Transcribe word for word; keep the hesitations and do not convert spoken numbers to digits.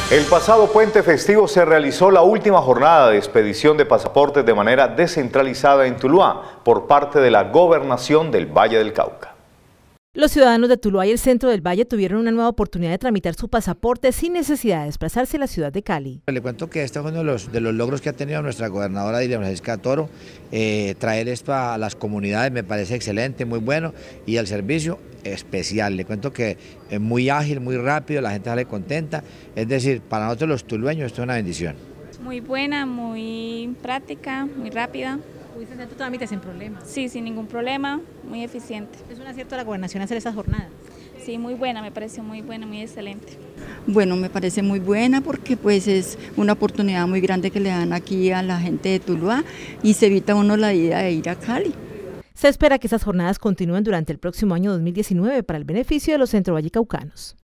El pasado puente festivo se realizó la última jornada de expedición de pasaportes de manera descentralizada en Tuluá por parte de la Gobernación del Valle del Cauca. Los ciudadanos de Tuluá y el centro del Valle tuvieron una nueva oportunidad de tramitar su pasaporte sin necesidad de desplazarse a la ciudad de Cali. Le cuento que este es uno de los, de los logros que ha tenido nuestra gobernadora Dilia Francisca Toro, eh, traer esto a las comunidades me parece excelente, muy bueno, y el servicio especial. Le cuento que es muy ágil, muy rápido, la gente sale contenta, es decir, para nosotros los tulueños esto es una bendición. Muy buena, muy práctica, muy rápida. ¿Pudiste hacer tu trámite sin problema? Sí, sin ningún problema, muy eficiente. ¿Es un acierto de la gobernación hacer esas jornadas? Sí, muy buena, me pareció muy buena, muy excelente. Bueno, me parece muy buena porque pues es una oportunidad muy grande que le dan aquí a la gente de Tuluá y se evita uno la idea de ir a Cali. Se espera que esas jornadas continúen durante el próximo año dos mil diecinueve para el beneficio de los centro vallecaucanos.